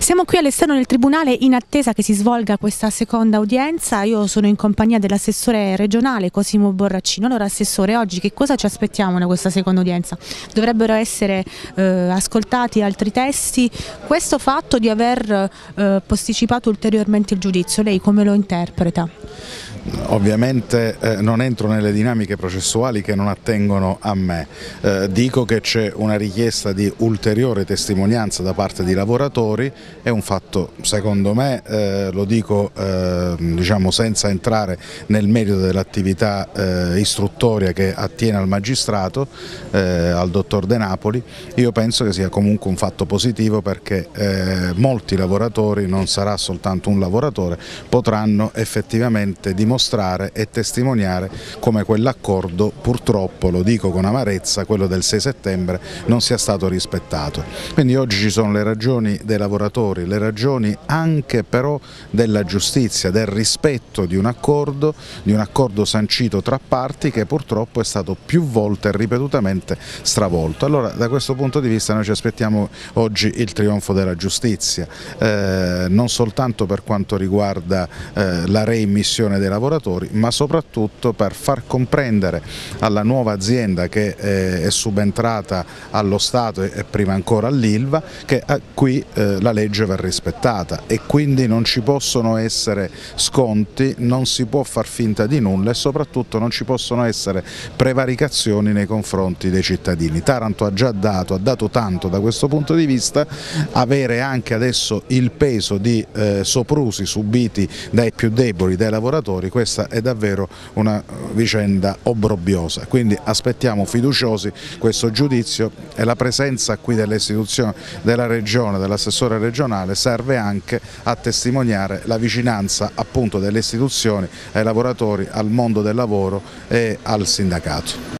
Siamo qui all'esterno del Tribunale in attesa che si svolga questa seconda udienza. Io sono in compagnia dell'assessore regionale Cosimo Borraccino. Allora, Assessore, oggi che cosa ci aspettiamo da questa seconda udienza? Dovrebbero essere ascoltati altri testi. Questo fatto di aver posticipato ulteriormente il giudizio, lei come lo interpreta? Ovviamente non entro nelle dinamiche processuali che non attengono a me, dico che c'è una richiesta di ulteriore testimonianza da parte di lavoratori, è un fatto secondo me, lo dico diciamo senza entrare nel merito dell'attività istruttoria che attiene al magistrato, al dottor De Napoli. Io penso che sia comunque un fatto positivo perché molti lavoratori, non sarà soltanto un lavoratore, potranno effettivamente dimostrare e testimoniare come quell'accordo, purtroppo, lo dico con amarezza, quello del 6 settembre, non sia stato rispettato. Quindi oggi ci sono le ragioni dei lavoratori, le ragioni anche però della giustizia, del rispetto di un accordo sancito tra parti che purtroppo è stato più volte e ripetutamente stravolto. Allora, da questo punto di vista noi ci aspettiamo oggi il trionfo della giustizia, non soltanto per quanto riguarda la reimmissione dei lavoratori, ma soprattutto per far comprendere alla nuova azienda che è subentrata allo Stato e prima ancora all'Ilva che qui la legge va rispettata e quindi non ci possono essere sconti, non si può far finta di nulla e soprattutto non ci possono essere prevaricazioni nei confronti dei cittadini. Taranto ha già dato, ha dato tanto da questo punto di vista, avere anche adesso il peso di soprusi subiti dai più deboli, dai lavoratori, questa è davvero una vicenda obbrobriosa, quindi aspettiamo fiduciosi questo giudizio e la presenza qui delle istituzioni della Regione, dell'assessore regionale, serve anche a testimoniare la vicinanza appunto delle istituzioni ai lavoratori, al mondo del lavoro e al sindacato.